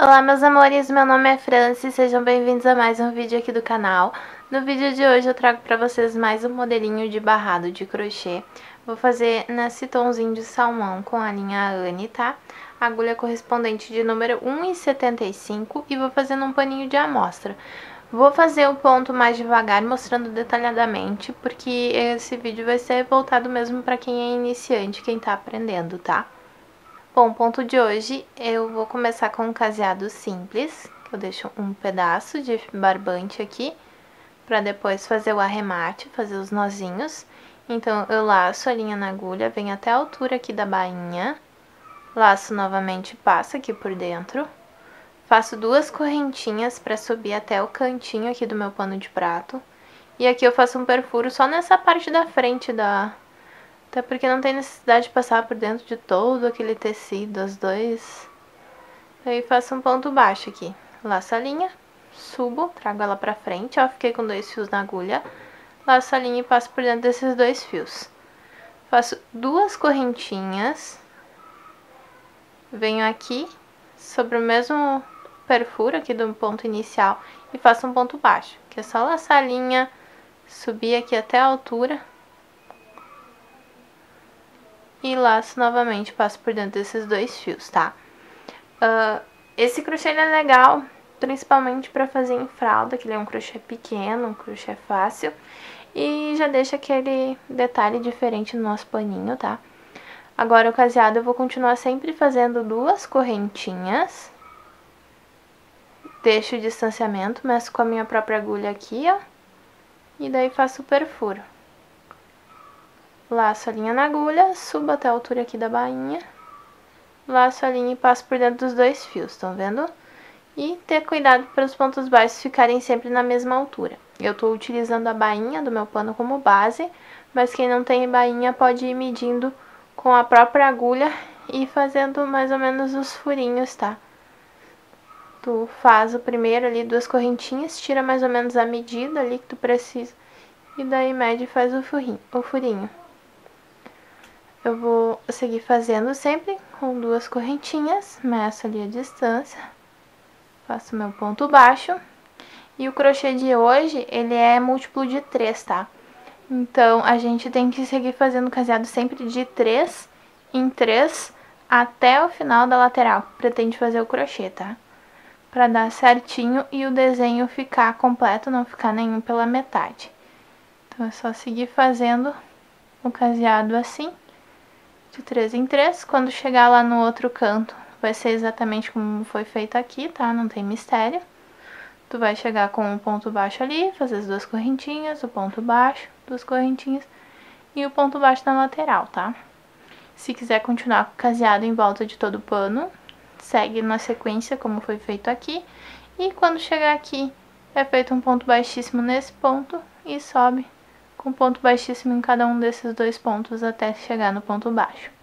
Olá meus amores, meu nome é Franci, sejam bem-vindos a mais um vídeo aqui do canal. No vídeo de hoje eu trago pra vocês mais um modelinho de barrado de crochê. Vou fazer nesse tomzinho de salmão com a linha Anne, tá? Agulha correspondente de número 1,75 e vou fazer num paninho de amostra. Vou fazer o ponto mais devagar, mostrando detalhadamente, porque esse vídeo vai ser voltado mesmo pra quem é iniciante, quem tá aprendendo, tá? Bom, o ponto de hoje eu vou começar com um caseado simples, que eu deixo um pedaço de barbante aqui, para depois fazer o arremate, fazer os nozinhos. Então, eu laço a linha na agulha, venho até a altura aqui da bainha, laço novamente e passo aqui por dentro, faço duas correntinhas para subir até o cantinho aqui do meu pano de prato, e aqui eu faço um perfuro só nessa parte da frente até porque não tem necessidade de passar por dentro de todo aquele tecido, os dois. Aí faço um ponto baixo aqui. Laço a linha, subo, trago ela pra frente, ó, fiquei com 2 fios na agulha. Laço a linha e passo por dentro desses 2 fios. Faço duas correntinhas. Venho aqui, sobre o mesmo perfuro aqui do ponto inicial, e faço um ponto baixo, que é só laçar a linha, subir aqui até a altura. E laço novamente, passo por dentro desses 2 fios, tá? Esse crochê é legal, principalmente pra fazer em fralda, que ele é um crochê pequeno, um crochê fácil. E já deixa aquele detalhe diferente no nosso paninho, tá? Agora o caseado eu vou continuar sempre fazendo duas correntinhas. Deixo o distanciamento, meço com a minha própria agulha aqui, ó. E daí faço o perfuro. Laço a linha na agulha, subo até a altura aqui da bainha, laço a linha e passo por dentro dos 2 fios, estão vendo? E ter cuidado para os pontos baixos ficarem sempre na mesma altura. Eu tô utilizando a bainha do meu pano como base, mas quem não tem bainha pode ir medindo com a própria agulha e fazendo mais ou menos os furinhos, tá? Tu faz o primeiro ali, duas correntinhas, tira mais ou menos a medida ali que tu precisa, e daí mede e faz o furinho. Eu vou seguir fazendo sempre com duas correntinhas, meço ali a distância, faço meu ponto baixo. E o crochê de hoje, ele é múltiplo de 3, tá? Então, a gente tem que seguir fazendo caseado sempre de 3 em 3 até o final da lateral, que pretende fazer o crochê, tá? Pra dar certinho e o desenho ficar completo, não ficar nenhum pela metade. Então, é só seguir fazendo o caseado assim, de 3 em 3, quando chegar lá no outro canto, vai ser exatamente como foi feito aqui, tá? Não tem mistério. Tu vai chegar com um ponto baixo ali, fazer as duas correntinhas, o ponto baixo, duas correntinhas e o ponto baixo na lateral, tá? Se quiser continuar com o caseado em volta de todo o pano, segue na sequência como foi feito aqui. E quando chegar aqui, é feito um ponto baixíssimo nesse ponto e sobe com ponto baixíssimo em cada um desses 2 pontos até chegar no ponto baixo.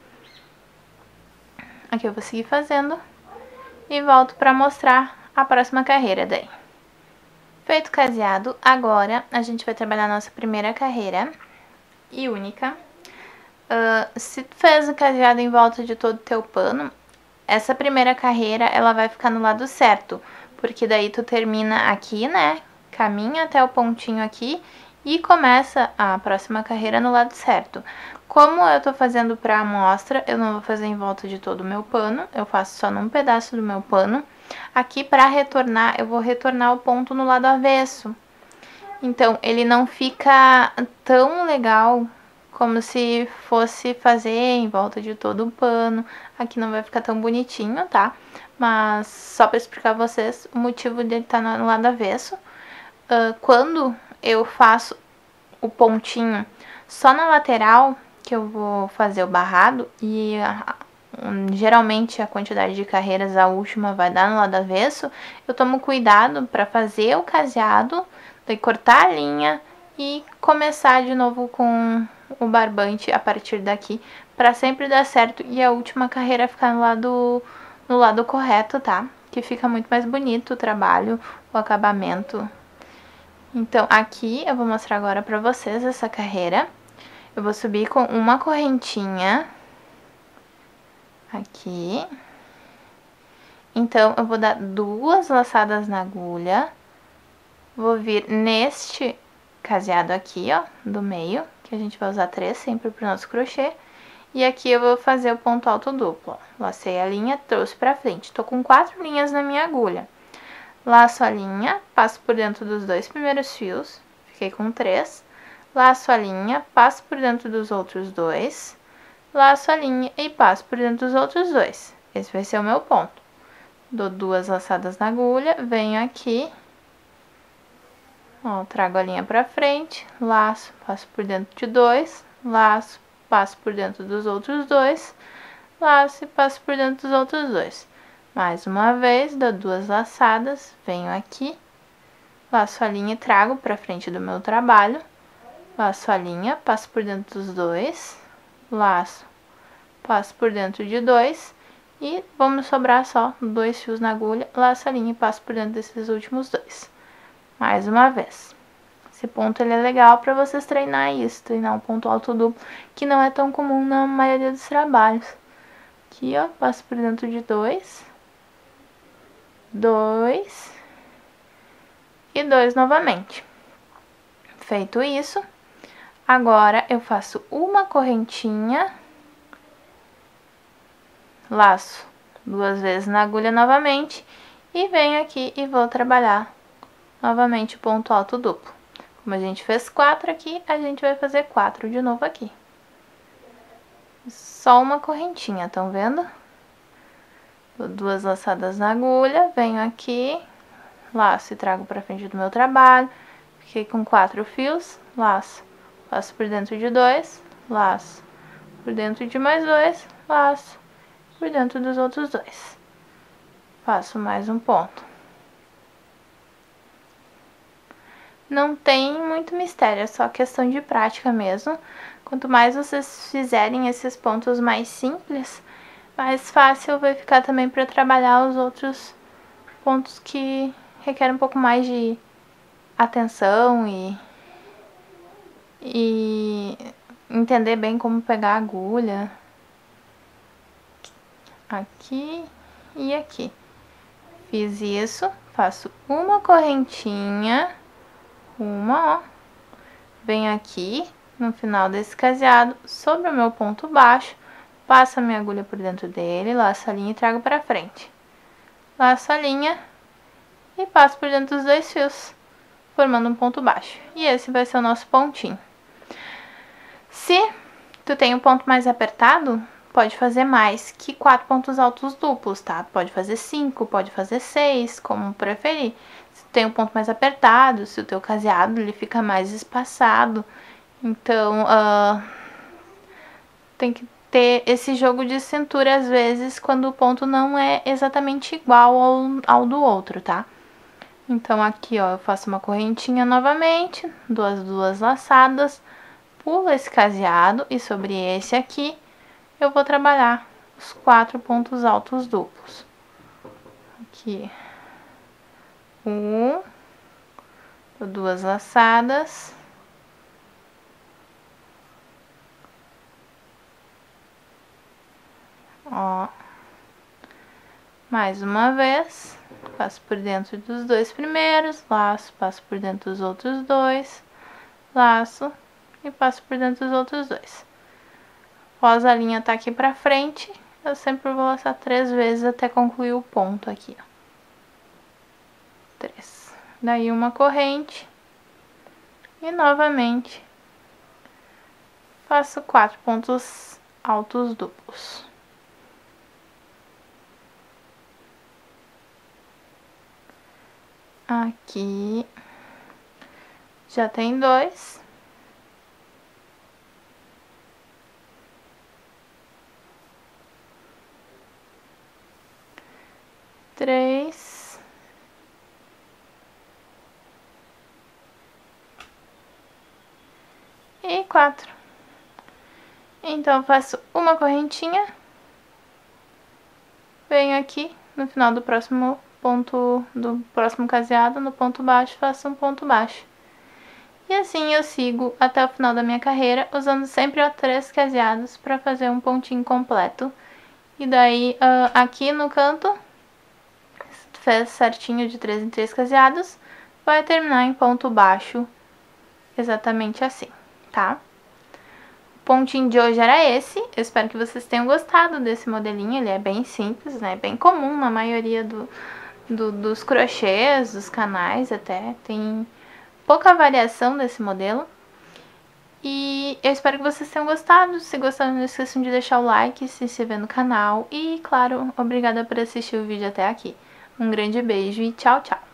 Aqui eu vou seguir fazendo e volto para mostrar a próxima carreira daí. Feito o caseado, agora a gente vai trabalhar a nossa primeira carreira e única. Se tu fez o caseado em volta de todo o teu pano, essa primeira carreira ela vai ficar no lado certo, porque daí tu termina aqui, né? Caminha até o pontinho aqui e começa a próxima carreira no lado certo. Como eu tô fazendo pra amostra, eu não vou fazer em volta de todo o meu pano, eu faço só num pedaço do meu pano. Aqui pra retornar, eu vou retornar o ponto no lado avesso. Então, ele não fica tão legal como se fosse fazer em volta de todo o pano. Aqui não vai ficar tão bonitinho, tá? Mas só pra explicar a vocês o motivo dele estar no lado avesso. Quando eu faço o pontinho só na lateral, que eu vou fazer o barrado, e geralmente a quantidade de carreiras, a última vai dar no lado avesso, eu tomo cuidado para fazer o caseado, daí cortar a linha e começar de novo com o barbante a partir daqui, para sempre dar certo e a última carreira ficar no lado correto, tá? Que fica muito mais bonito o trabalho, o acabamento. Então, aqui eu vou mostrar agora pra vocês essa carreira. Eu vou subir com uma correntinha aqui, Então, eu vou dar 2 laçadas na agulha, vou vir neste caseado aqui, ó, do meio, que a gente vai usar 3 sempre pro nosso crochê. E aqui eu vou fazer o ponto alto duplo, ó. Lacei a linha, trouxe pra frente. Tô com 4 linhas na minha agulha. Laço a linha, passo por dentro dos 2 primeiros fios, fiquei com 3. Laço a linha, passo por dentro dos outros 2. Laço a linha e passo por dentro dos outros 2. Esse vai ser o meu ponto. Dou 2 laçadas na agulha, venho aqui, ó, trago a linha pra frente, laço, passo por dentro de 2, laço, passo por dentro dos outros 2, laço e passo por dentro dos outros 2. Mais uma vez, dou 2 laçadas, venho aqui, laço a linha e trago pra frente do meu trabalho, laço a linha, passo por dentro dos 2, laço, passo por dentro de 2 e vamos sobrar só 2 fios na agulha, laço a linha e passo por dentro desses últimos 2. Mais uma vez. Esse ponto ele é legal para vocês treinar isso, treinar um ponto alto duplo, que não é tão comum na maioria dos trabalhos. Aqui, ó, passo por dentro de 2, 2 e 2 novamente. Feito isso, agora eu faço uma correntinha, laço 2 vezes na agulha novamente e venho aqui e vou trabalhar novamente o ponto alto duplo. Como a gente fez 4 aqui, a gente vai fazer 4 de novo aqui. Só uma correntinha, estão vendo? Dou 2 laçadas na agulha, venho aqui, laço e trago pra frente do meu trabalho. Fiquei com 4 fios, laço, passo por dentro de 2, laço, por dentro de mais 2, laço, por dentro dos outros 2. Faço mais um ponto. Não tem muito mistério, é só questão de prática mesmo. Quanto mais vocês fizerem esses pontos mais simples, mais fácil vai ficar também para trabalhar os outros pontos que requerem um pouco mais de atenção e entender bem como pegar a agulha. Aqui e aqui. Fiz isso, faço uma correntinha, ó, venho aqui no final desse caseado, sobre o meu ponto baixo, passo a minha agulha por dentro dele, laço a linha e trago pra frente. Laço a linha e passo por dentro dos 2 fios, formando um ponto baixo. E esse vai ser o nosso pontinho. Se tu tem um ponto mais apertado, pode fazer mais que 4 pontos altos duplos, tá? Pode fazer 5, pode fazer 6, como preferir. Se tu tem um ponto mais apertado, se o teu caseado ele fica mais espaçado, então tem que ter esse jogo de cintura às vezes quando o ponto não é exatamente igual ao do outro, tá? Então aqui, ó, eu faço uma correntinha novamente, dou as 2 laçadas, pulo esse caseado e sobre esse aqui eu vou trabalhar os 4 pontos altos duplos. Aqui, dou 2 laçadas. Ó, mais uma vez, passo por dentro dos 2 primeiros, laço, passo por dentro dos outros 2, laço e passo por dentro dos outros 2. Após a linha tá aqui pra frente, eu sempre vou laçar 3 vezes até concluir o ponto aqui, ó. 3. Daí uma corrente e novamente faço 4 pontos altos duplos. Aqui já tem 2. Três. E 4. Então, eu faço uma correntinha. Venho aqui no final do próximo ponto, do próximo caseado, no ponto baixo, faço um ponto baixo. E assim eu sigo até o final da minha carreira, usando sempre, ó, 3 caseados para fazer um pontinho completo. E daí, aqui no canto, fez certinho de 3 em 3 caseados, vai terminar em ponto baixo, exatamente assim, tá? O pontinho de hoje era esse, eu espero que vocês tenham gostado desse modelinho, ele é bem simples, né? Bem comum na maioria dos crochês, dos canais até, tem pouca variação desse modelo. E eu espero que vocês tenham gostado. Se gostaram, não esqueçam de deixar o like, se inscrever no canal. E, claro, obrigada por assistir o vídeo até aqui. Um grande beijo e tchau, tchau!